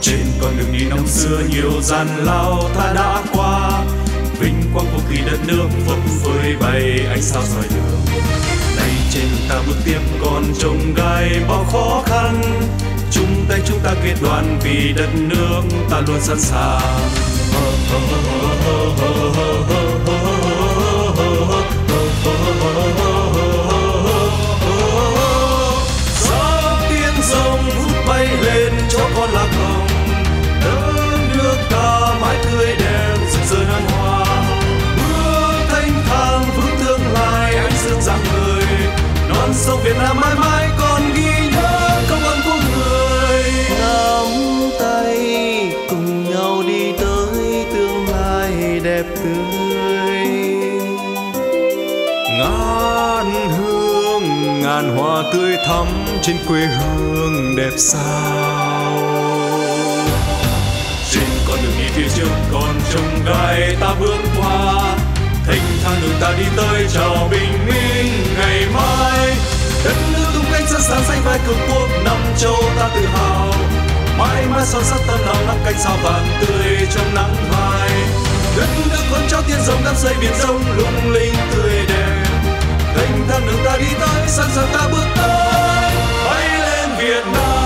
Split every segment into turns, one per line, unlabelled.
Trên con đường đi năm xưa nhiều gian lao ta đã qua, vinh quang của khi đất nước phấp phới bay ánh sao soi đường. Nay trên đường ta bước tiếp còn trông gai bao khó khăn, chung tay chúng ta kết đoàn vì đất nước ta luôn sẵn sàng. Gió tiếng rồng hút bay lên cho con lạc hồng, đất nước ta mãi tươi đẹp rực rỡ hân hoa. Bước thanh thang vững tương lai ánh dương rạng ngời, non sông Việt Nam mãi mãi còn ghi nhớ công ơn của người.
Nắm tay cùng nhau đi tới tương lai đẹp tươi,
Ngàn hương ngàn hoa tươi thắm trên quê hương đẹp sao. Trên con đường đi phía trước còn trông gai ta bước qua, thanh thang đường ta đi tới chào bình minh ngày mai. Đất nước tung cánh sẵn sàng xanh vai cường quốc, năm châu ta tự hào, mãi mãi son sắt tấm lòng nắm cánh sao vàng tươi trong nắng mai. Đất nước con cháu tiên rồng đắm xây biển rông lung linh tươi đẹp, thanh thang đường ta đi tới sẵn sàng ta bước tới, bay lên Việt Nam.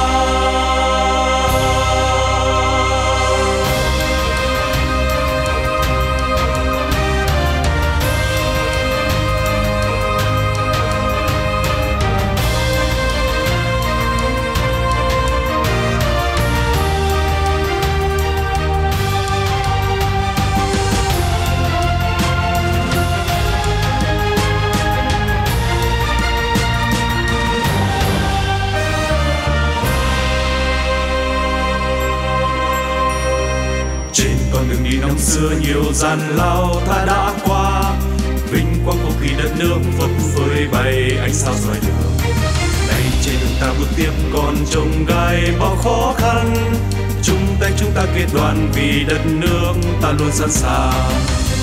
Con đường đi năm xưa nhiều gian lao ta đã qua, vinh quang của khi đất nước phấp phới bay ánh sao soi đường. Nay trên đường ta bước tiếp còn trông gai bao khó khăn, chung tay chúng ta kết đoàn vì đất nước ta luôn sẵn sàng.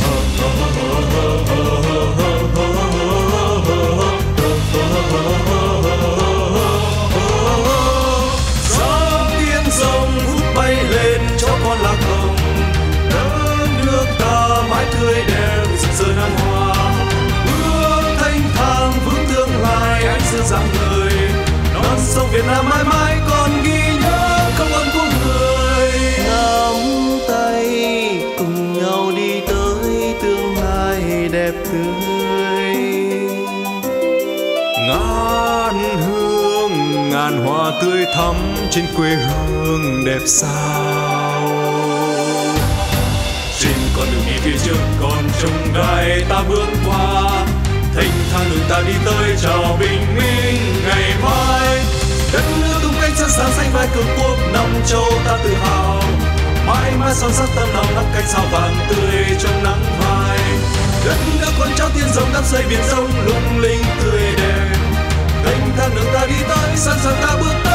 Gió tiếng rồng hút bay lên cho con lạc hồng, mãi tươi đẹp rực rỡ hân hoa. Bước thanh thang vững tương lai ánh dương rạng ngời, non sông Việt Nam mãi mãi còn ghi nhớ công ơn của người.
nắm tay cùng nhau đi tới tương lai đẹp tươi,
Ngàn hương ngàn hoa tươi thắm trên quê hương đẹp sao. Trên con đường đi phía trước còn trông gai ta bước qua, thanh thang đường ta đi tới chào bình minh ngày mai. Đất nước tung cánh sẵn sàng xanh vai cường quốc, năm châu ta tự hào, mãi mãi son sắt tấm lòng nắm cánh sao vàng tươi trong nắng mai. Đất nước con cháu tiên rồng đắm xây biển rông lung linh tươi đẹp, thanh thang đường ta đi tới sẵn sàng ta bước tới.